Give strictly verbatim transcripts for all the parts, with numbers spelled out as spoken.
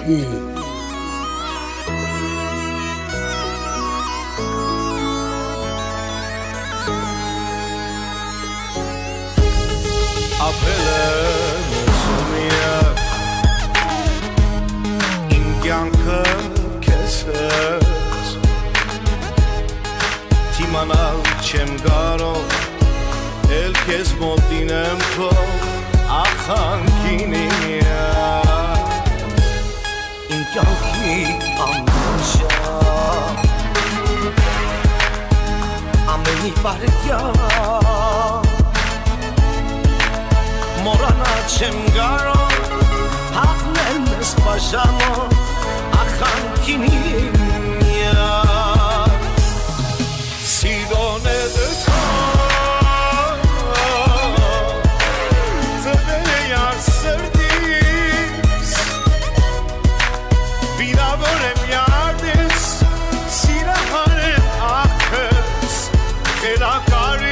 Ապելը մոսումիա իմ կյանքը քեզ հետ Թիմանալ չեմ կարող էլ քեզ մոտինեմ քո ախանքինիա Իմ կյանքի ամենաշա ամենի բարեկյա Մորանա չեմ գարոն հաղնել մեզ պաշամոն ախանքինի միակ Սիրոն է դքան ծվել է յար սրտիս վիրավոր եմ յարդես սիրահար եմ ախքս խելակարի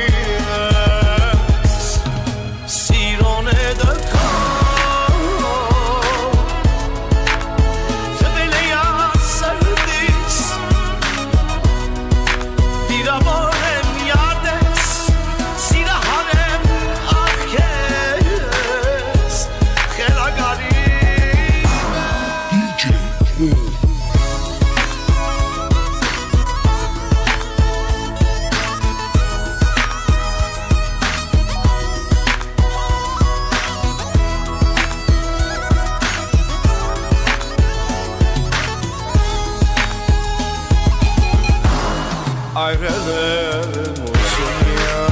Այրել եմ ուսումյա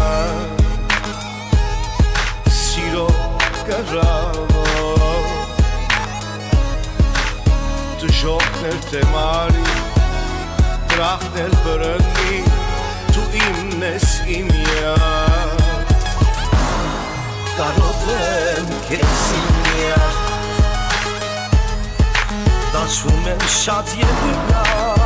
Սիրո կրավով Դժողներ տեմարի Տրախնել բրնի Դու իմն ես իմյա Կարոտ եմ կեզ իմյա Դաշվում եմ շատ ետուկա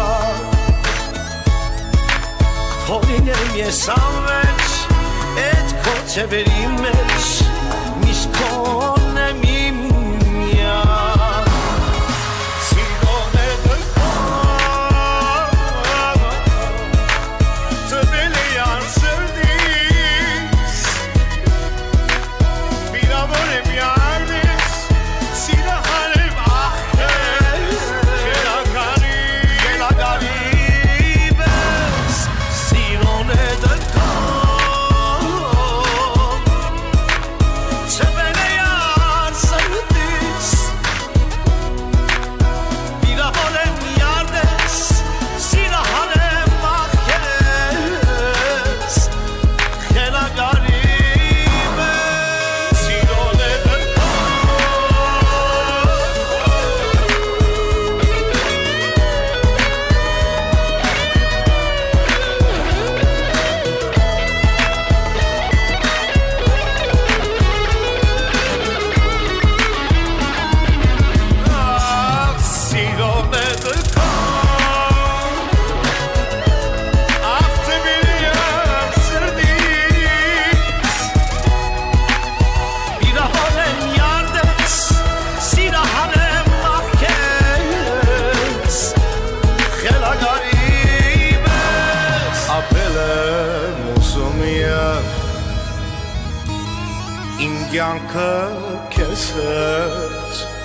Հորինել ես անվեջ, էդ քո ծևերի մեջ, միշտ քոն եմ իմ միակ Սիրոն է դքան, ծվել է յար սրտիս Վիրավոր եմ յարդես, սիրահար եմ ախքես Խելակարի, խելակարի Իմ կյանքը քեզ հետ